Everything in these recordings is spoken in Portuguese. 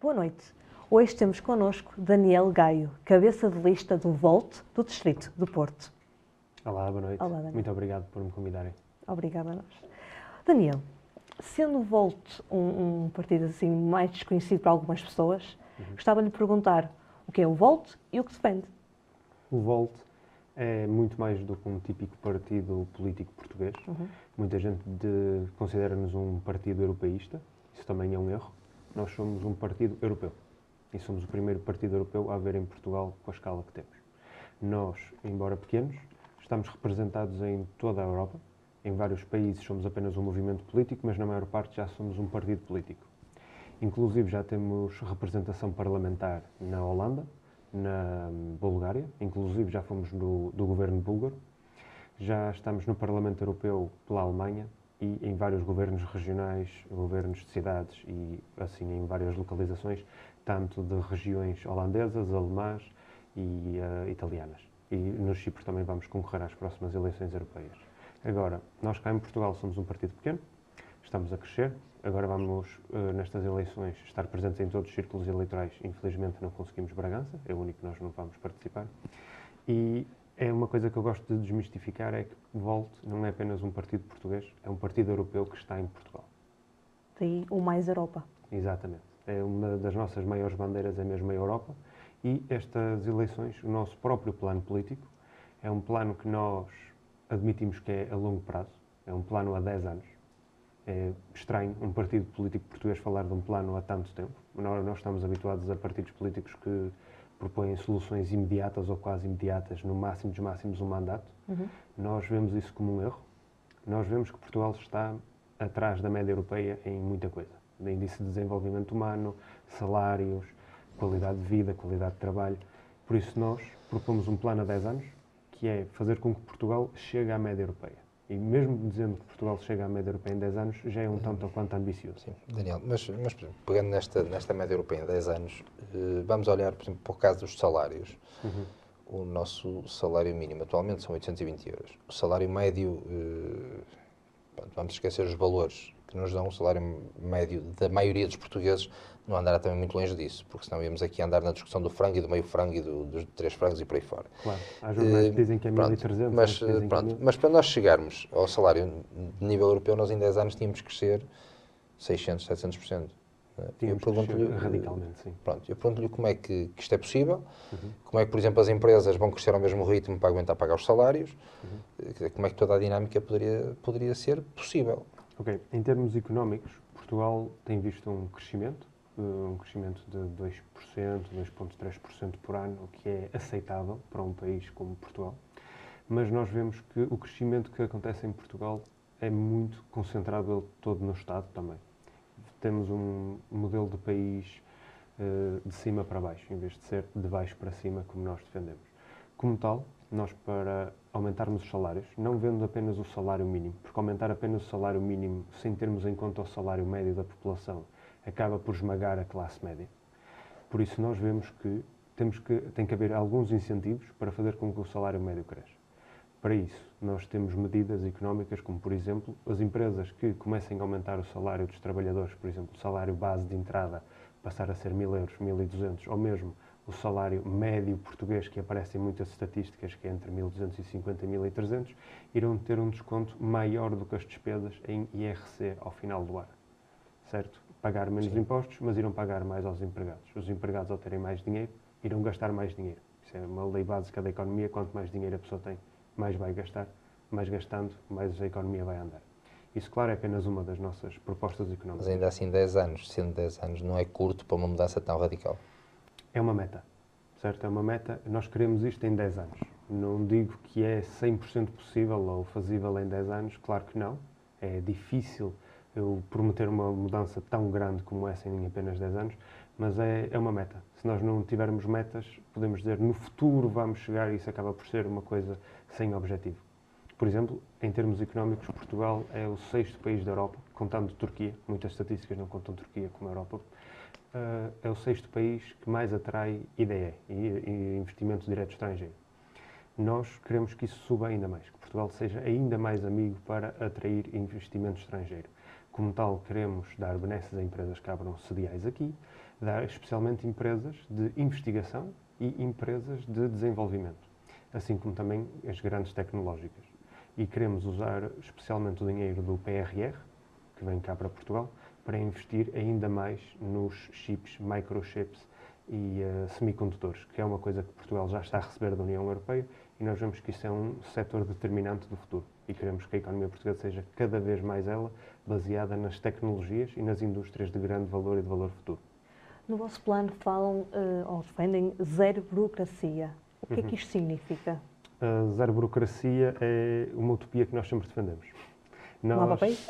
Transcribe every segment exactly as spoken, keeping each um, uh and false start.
Boa noite. Hoje temos connosco Daniel Gaio, cabeça de lista do Volt do Distrito do Porto. Olá, boa noite. Olá, Daniel. Muito obrigado por me convidarem. Obrigada a nós. Daniel, sendo o Volt um, um partido assim mais desconhecido para algumas pessoas, uhum. gostava de lhe perguntar o que é o Volt e o que defende. O Volt é muito mais do que um típico partido político português. Uhum. Muita gente de, considera-nos um partido europeísta. Isso também é um erro. Nós somos um partido europeu. E somos o primeiro partido europeu a haver em Portugal com a escala que temos. Nós, embora pequenos, estamos representados em toda a Europa. Em vários países somos apenas um movimento político, mas na maior parte já somos um partido político. Inclusive já temos representação parlamentar na Holanda, na Bulgária, inclusive já fomos do, do governo búlgaro. Já estamos no Parlamento Europeu pela Alemanha e em vários governos regionais, governos de cidades e assim em várias localizações, tanto de regiões holandesas, alemãs e uh, italianas. E no Chipre também vamos concorrer às próximas eleições europeias. Agora, nós cá em Portugal somos um partido pequeno, estamos a crescer. Agora vamos, uh, nestas eleições, estar presentes em todos os círculos eleitorais. Infelizmente não conseguimos Bragança, é o único que nós não vamos participar. E é uma coisa que eu gosto de desmistificar, é que Volt não é apenas um partido português, é um partido europeu que está em Portugal. Daí o Mais Europa. Exatamente. É uma das nossas maiores bandeiras, é mesmo a Europa. E estas eleições, o nosso próprio plano político, é um plano que nós admitimos que é a longo prazo, é um plano a dez anos. É estranho um partido político português falar de um plano há tanto tempo. Nós, nós estamos habituados a partidos políticos que propõem soluções imediatas ou quase imediatas, no máximo dos máximos um mandato. Uhum. Nós vemos isso como um erro. Nós vemos que Portugal está atrás da média europeia em muita coisa. De índice de desenvolvimento humano, salários, qualidade de vida, qualidade de trabalho. Por isso nós propomos um plano a dez anos, que é fazer com que Portugal chegue à média europeia. E mesmo dizendo que Portugal chega à média europeia em dez anos, já é um tanto ou quanto ambicioso. Sim, Daniel, mas, mas pegando nesta, nesta média europeia em dez anos, eh, vamos olhar, por exemplo, para o caso dos salários. Uhum. O nosso salário mínimo atualmente são oitocentos e vinte euros. O salário médio, eh, pronto, vamos esquecer os valores que nos dão, o salário médio da maioria dos portugueses não andará também muito longe disso, porque senão íamos aqui andar na discussão do frango e do meio frango e do, dos três frangos e por aí fora. Claro, há jornais que dizem que é mil e trezentos, mas, dizem pronto, que é mil. mas para nós chegarmos ao salário de nível europeu, nós em dez anos tínhamos que crescer seiscentos, setecentos por cento. Tínhamos que crescer radicalmente, sim. Pronto, eu pergunto-lhe como é que, que isto é possível, uhum. como é que, por exemplo, as empresas vão crescer ao mesmo ritmo para aguentar pagar os salários, uhum. como é que toda a dinâmica poderia, poderia ser possível. Ok, em termos económicos, Portugal tem visto um crescimento, um crescimento de dois por cento, dois vírgula três por cento por ano, o que é aceitável para um país como Portugal. Mas nós vemos que o crescimento que acontece em Portugal é muito concentrado ele todo no Estado também. Temos um modelo de país uh, de cima para baixo, em vez de ser de baixo para cima, como nós defendemos. Como tal, nós para aumentarmos os salários, não vendo apenas o salário mínimo, porque aumentar apenas o salário mínimo sem termos em conta o salário médio da população acaba por esmagar a classe média. Por isso nós vemos que, temos que tem que haver alguns incentivos para fazer com que o salário médio cresça. Para isso, nós temos medidas económicas, como por exemplo, as empresas que comecem a aumentar o salário dos trabalhadores, por exemplo, o salário base de entrada passar a ser mil euros, mil e duzentos, ou mesmo o salário médio português, que aparece em muitas estatísticas, que é entre mil duzentos e cinquenta e mil e trezentos, irão ter um desconto maior do que as despesas em I R C ao final do ano. Certo? Pagar menos Sim. impostos, mas irão pagar mais aos empregados. Os empregados, ao terem mais dinheiro, irão gastar mais dinheiro. Isso é uma lei básica da economia. Quanto mais dinheiro a pessoa tem, mais vai gastar. Mais gastando, mais a economia vai andar. Isso, claro, é apenas uma das nossas propostas económicas. Mas ainda assim, dez anos, sendo dez anos, não é curto para uma mudança tão radical? É uma meta, certo? É uma meta. Nós queremos isto em dez anos. Não digo que é cem por cento possível ou fazível em dez anos, claro que não. É difícil eu prometer uma mudança tão grande como essa em apenas dez anos, mas é, é uma meta. Se nós não tivermos metas, podemos dizer no futuro vamos chegar e isso acaba por ser uma coisa sem objetivo. Por exemplo, em termos económicos, Portugal é o sexto país da Europa, contando Turquia, muitas estatísticas não contam Turquia como a Europa, uh, é o sexto país que mais atrai I D E, e investimento direto estrangeiro. Nós queremos que isso suba ainda mais, que Portugal seja ainda mais amigo para atrair investimento estrangeiro. Como tal, queremos dar benesses a empresas que abram sediais aqui, dar especialmente empresas de investigação e empresas de desenvolvimento, assim como também as grandes tecnológicas. E queremos usar especialmente o dinheiro do P R R, que vem cá para Portugal, para investir ainda mais nos chips, microchips e uh, semicondutores, que é uma coisa que Portugal já está a receber da União Europeia e nós vemos que isso é um setor determinante do futuro e queremos que a economia portuguesa seja cada vez mais ela baseada nas tecnologias e nas indústrias de grande valor e de valor futuro. No vosso plano falam, uh, ou defendem, zero burocracia. O que Uhum. é que isto significa? A zero burocracia é uma utopia que nós sempre defendemos. Nós... Não há papéis?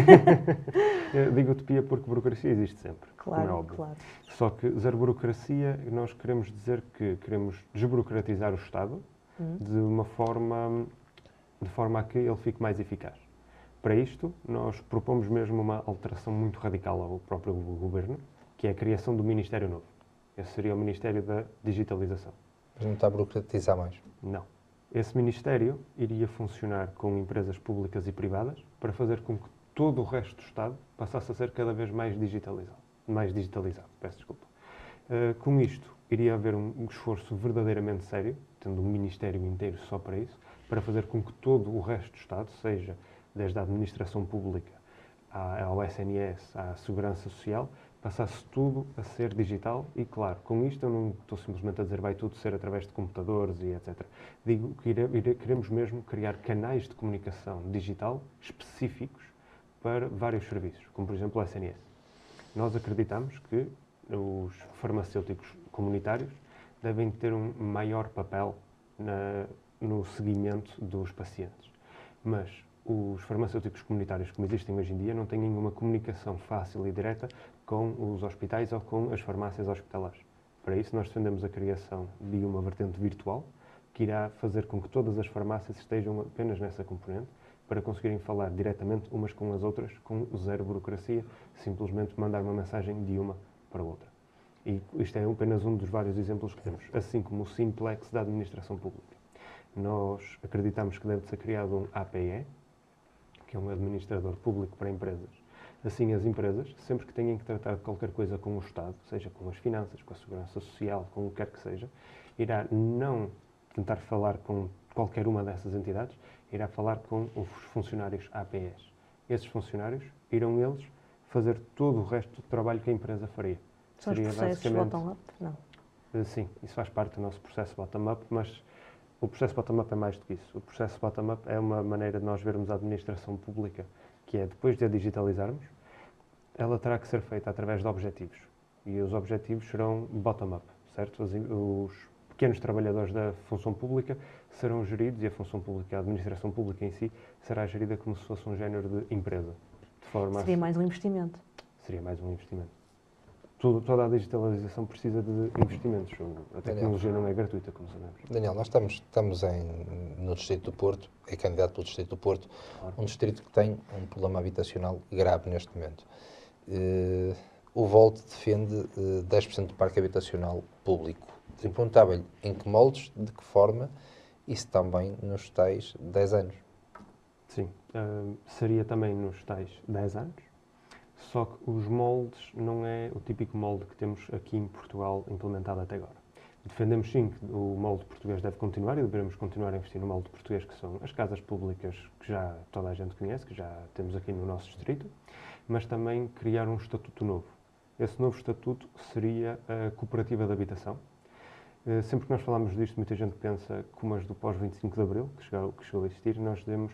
Digo utopia porque burocracia existe sempre, claro, como é óbvio. Claro. Só que zero burocracia, nós queremos dizer que queremos desburocratizar o Estado hum. de uma forma, de forma a que ele fique mais eficaz. Para isto, nós propomos mesmo uma alteração muito radical ao próprio Governo, que é a criação do Ministério Novo. Esse seria o Ministério da Digitalização. Mas não está a burocratizar mais? Não. Esse Ministério iria funcionar com empresas públicas e privadas para fazer com que todo o resto do Estado passasse a ser cada vez mais digitalizado. Mais digitalizado, peço desculpa. Uh, com isto, iria haver um, um esforço verdadeiramente sério, tendo um Ministério inteiro só para isso, para fazer com que todo o resto do Estado, seja desde a administração pública ao S N S, à segurança social, passasse tudo a ser digital e, claro, com isto eu não estou simplesmente a dizer vai tudo ser através de computadores e etcétera. Digo que ire, ire, queremos mesmo criar canais de comunicação digital específicos para vários serviços, como por exemplo o S N S. Nós acreditamos que os farmacêuticos comunitários devem ter um maior papel na, no seguimento dos pacientes, mas os farmacêuticos comunitários como existem hoje em dia não têm nenhuma comunicação fácil e direta com os hospitais ou com as farmácias hospitalares. Para isso, nós defendemos a criação de uma vertente virtual que irá fazer com que todas as farmácias estejam apenas nessa componente para conseguirem falar diretamente umas com as outras, com zero burocracia, simplesmente mandar uma mensagem de uma para a outra. E isto é apenas um dos vários exemplos que temos, assim como o Simplex da administração pública. Nós acreditamos que deve ser criado um A P E, que é um administrador público para empresas. Assim, as empresas, sempre que tenham que tratar de qualquer coisa com o Estado, seja com as finanças, com a segurança social, com o que quer que seja, irá não tentar falar com qualquer uma dessas entidades, irá falar com os funcionários A P Es. Esses funcionários irão eles fazer todo o resto do trabalho que a empresa faria. São os processos bottom-up? Não. Sim, isso faz parte do nosso processo bottom-up, mas o processo bottom-up é mais do que isso. O processo bottom-up é uma maneira de nós vermos a administração pública, que é, depois de a digitalizarmos, ela terá que ser feita através de objetivos. E os objetivos serão bottom-up, certo? Os, os pequenos trabalhadores da função pública serão geridos, e a função pública, a administração pública em si, será gerida como se fosse um género de empresa. De forma Seria a... mais um investimento. Seria mais um investimento. Tudo, toda a digitalização precisa de investimentos. A tecnologia Daniel, não é gratuita, como sabemos. Daniel, nós estamos, estamos em, no Distrito do Porto, é candidato pelo Distrito do Porto, claro. Um distrito que tem um problema habitacional grave neste momento. Uh, o Volt defende uh, dez por cento do parque habitacional público. Eu perguntava-lhe em que moldes, de que forma, isso também nos tais dez anos. Sim, uh, seria também nos tais dez anos. Só que os moldes não é o típico molde que temos aqui em Portugal implementado até agora. Defendemos sim que o molde português deve continuar e devemos continuar a investir no molde português, que são as casas públicas que já toda a gente conhece, que já temos aqui no nosso distrito, mas também criar um estatuto novo. Esse novo estatuto seria a cooperativa de habitação. Sempre que nós falamos disto, muita gente pensa como as do pós vinte e cinco de Abril, que chegou, que chegou a existir, nós dizemos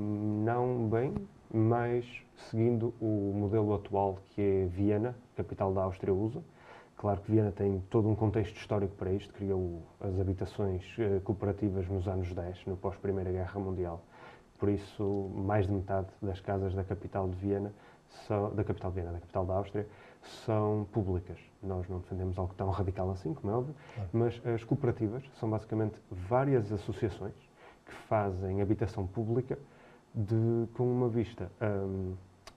não bem, mas seguindo o modelo atual que é Viena, capital da Áustria, usa. Claro que Viena tem todo um contexto histórico para isto, criou as habitações cooperativas nos anos dez, no pós-Primeira Guerra Mundial. Por isso, mais de metade das casas da capital de Viena, são, da capital de Viena, da capital da Áustria, são públicas. Nós não defendemos algo tão radical assim, como é óbvio, mas as cooperativas são basicamente várias associações que fazem habitação pública de, com uma vista um,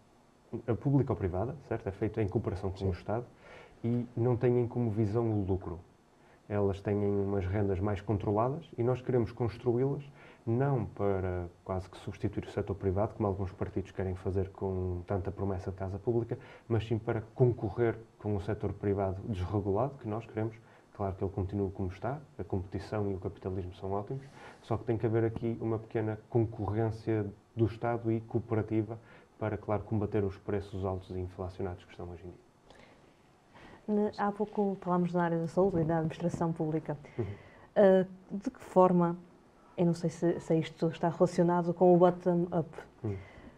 a pública ou privada, certo? É feito em cooperação com Sim. o Estado e não têm como visão o lucro. elas têm umas rendas mais controladas e nós queremos construí-las não para quase que substituir o setor privado, como alguns partidos querem fazer com tanta promessa de casa pública, mas sim para concorrer com o setor privado desregulado, que nós queremos. Claro que ele continua como está, a competição e o capitalismo são ótimos, só que tem que haver aqui uma pequena concorrência do Estado e cooperativa para, claro, combater os preços altos e inflacionados que estão hoje em dia. Há pouco falámos na área da saúde e da administração pública. Uhum. Uh, de que forma, eu não sei se, se isto está relacionado com o bottom-up, uhum.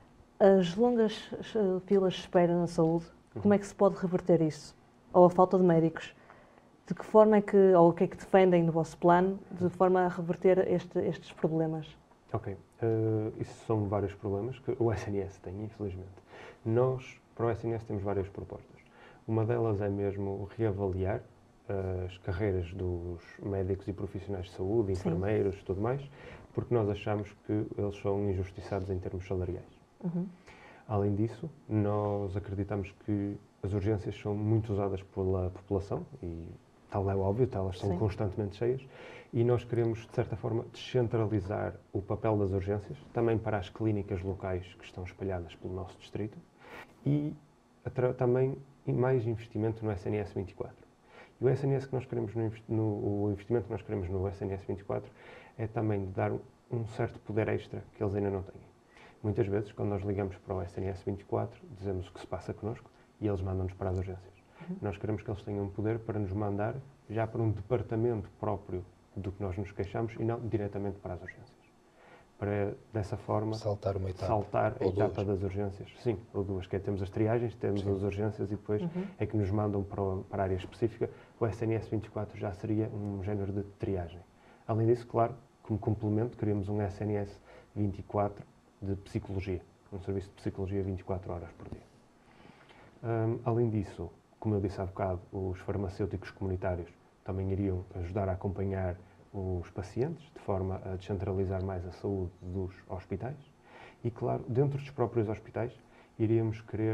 as longas filas de espera na saúde, uhum. como é que se pode reverter isso? Ou a falta de médicos? De que forma é que, ou o que é que defendem no vosso plano, de forma a reverter este, estes problemas? Ok. Uh, isso são vários problemas que o S N S tem, infelizmente. Nós, para o S N S, temos várias propostas. Uma delas é mesmo reavaliar uh, as carreiras dos médicos e profissionais de saúde, enfermeiros e tudo mais, porque nós achamos que eles são injustiçados em termos salariais. Uhum. Além disso, nós acreditamos que as urgências são muito usadas pela população e tal é óbvio, elas são Sim. constantemente cheias, e nós queremos, de certa forma, descentralizar o papel das urgências, também para as clínicas locais que estão espalhadas pelo nosso distrito, e também mais investimento no S N S vinte e quatro. E o S N S que nós queremos no, no, o investimento que nós queremos no S N S vinte e quatro é também de dar um certo poder extra que eles ainda não têm. Muitas vezes, quando nós ligamos para o S N S vinte e quatro, dizemos o que se passa connosco e eles mandam-nos para as urgências. Uhum. Nós queremos que eles tenham poder para nos mandar já para um departamento próprio do que nós nos queixamos e não diretamente para as urgências. Para, dessa forma, saltar uma etapa, saltar a ou etapa duas. das urgências. Sim, ou duas, que é temos as triagens, temos Sim. as urgências e depois uhum. é que nos mandam para, para a área específica. O S N S vinte e quatro já seria um género de triagem. Além disso, claro, como complemento, queríamos um S N S vinte e quatro de psicologia, um serviço de psicologia vinte e quatro horas por dia. Um, além disso, como eu disse há bocado, os farmacêuticos comunitários também iriam ajudar a acompanhar os pacientes, de forma a descentralizar mais a saúde dos hospitais. E, claro, dentro dos próprios hospitais, iríamos querer,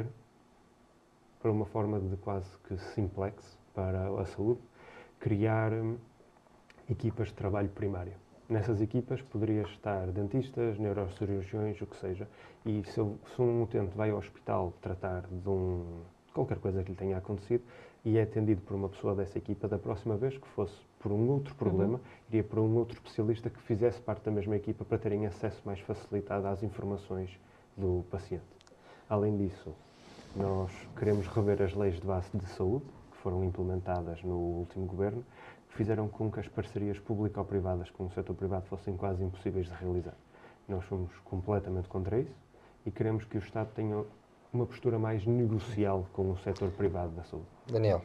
para uma forma de quase que simplex para a saúde, criar hum, equipas de trabalho primário. Nessas equipas poderia estar dentistas, neurocirurgiões, o que seja, e se, eu, se um utente vai ao hospital tratar de um, qualquer coisa que lhe tenha acontecido e é atendido por uma pessoa dessa equipa, da próxima vez que fosse por um outro problema, uhum. iria para um outro especialista que fizesse parte da mesma equipa para terem acesso mais facilitado às informações do paciente. Além disso, nós queremos rever as leis de base de saúde, que foram implementadas no último governo, que fizeram com que as parcerias público-privadas com o setor privado fossem quase impossíveis de realizar. Nós somos completamente contra isso e queremos que o Estado tenha uma postura mais negocial com o setor privado da saúde. Daniel,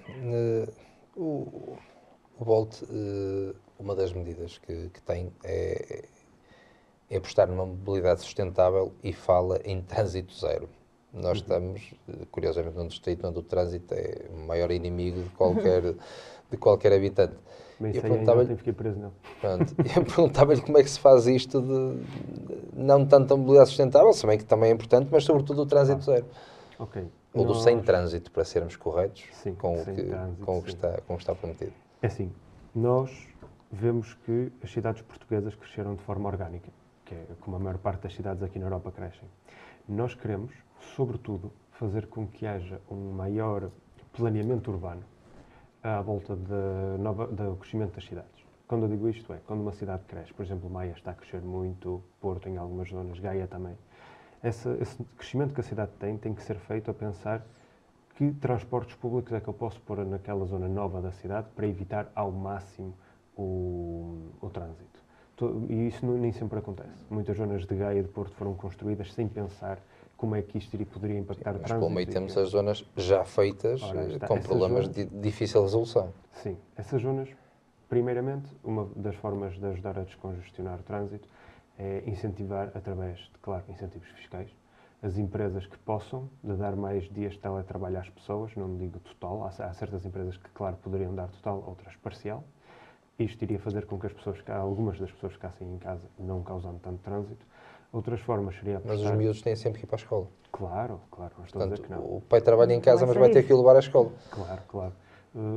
o, o Volt, uma das medidas que, que tem é, é apostar numa mobilidade sustentável e fala em trânsito zero. Nós uhum. estamos, curiosamente, num distrito onde o trânsito é o maior inimigo de qualquer, de qualquer habitante. Bem, eu perguntava-lhe preso, não. Pronto, eu perguntava-lhe como é que se faz isto de, de não tanto a mobilidade sustentável, se bem que também é importante, mas sobretudo o trânsito ah. zero. Okay. Ou Nós... do sem trânsito, para sermos corretos, sim, com, o que, trânsito, com, o que está, com o que está prometido. É assim, nós vemos que as cidades portuguesas cresceram de forma orgânica, que é como a maior parte das cidades aqui na Europa crescem. Nós queremos, sobretudo, fazer com que haja um maior planeamento urbano à volta de nova, do crescimento das cidades. Quando eu digo isto é, quando uma cidade cresce, por exemplo, Maia está a crescer muito, Porto em algumas zonas, Gaia também, esse, esse crescimento que a cidade tem tem que ser feito a pensar que transportes públicos é que eu posso pôr naquela zona nova da cidade para evitar ao máximo o, o trânsito. E isso não, nem sempre acontece. Muitas zonas de Gaia e de Porto foram construídas sem pensar como é que isto iria, poderia impactar Sim, o mas trânsito. Mas pelo meio temos as zonas já feitas, Ora, com problemas zonas, de difícil resolução. Sim, essas zonas, primeiramente, uma das formas de ajudar a descongestionar o trânsito é incentivar, através de, claro, incentivos fiscais, as empresas que possam de dar mais dias de teletrabalho às pessoas, não digo total, há, há certas empresas que, claro, poderiam dar total, outras parcial. Isto iria fazer com que as pessoas, algumas das pessoas ficassem em casa, não causando tanto trânsito. Outras formas seria apostar... Mas os miúdos têm sempre que ir para a escola. Claro, claro, não estou Portanto, a dizer que não. O pai trabalha em casa, mas vai ter que ir levar à escola. Claro, claro. Uh,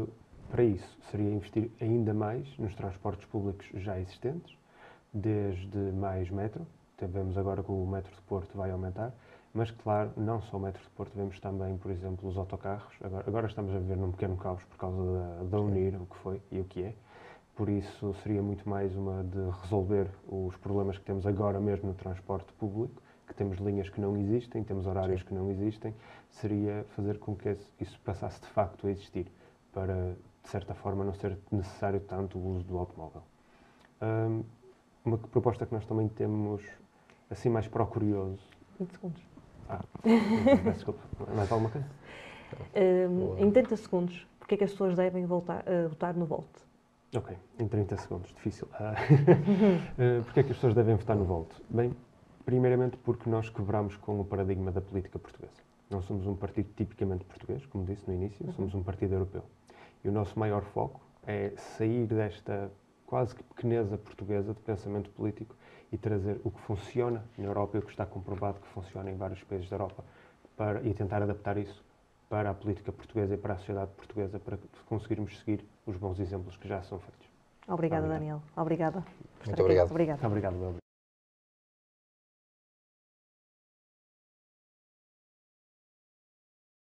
para isso, seria investir ainda mais nos transportes públicos já existentes, desde mais metro, vemos agora que o metro de Porto vai aumentar, mas claro, não só o metro de Porto, vemos também, por exemplo, os autocarros. Agora, agora estamos a viver num pequeno caos por causa da, da Unir, o que foi e o que é. Por isso, seria muito mais uma de resolver os problemas que temos agora mesmo no transporte público, que temos linhas que não existem, temos horários Sim. que não existem, seria fazer com que isso passasse de facto a existir, para, de certa forma, não ser necessário tanto o uso do automóvel. Um, uma proposta que nós também temos, assim mais para o curioso... vinte segundos. Ah, desculpa. Mais alguma coisa? Um, em trinta segundos, porque é que as pessoas devem voltar, uh, votar no Volt? Ok, em trinta segundos, difícil. Uh, porque é que as pessoas devem votar no Volt? Bem, primeiramente porque nós quebramos com o paradigma da política portuguesa. Não somos um partido tipicamente português, como disse no início, uhum. somos um partido europeu. E o nosso maior foco é sair desta quase que pequeneza portuguesa de pensamento político e trazer o que funciona na Europa e o que está comprovado que funciona em vários países da Europa para, e tentar adaptar isso para a política portuguesa e para a sociedade portuguesa para conseguirmos seguir os bons exemplos que já são feitos. Obrigada, Obrigado. Daniel. Obrigada. Muito obrigado. Obrigada. Obrigado, Bel.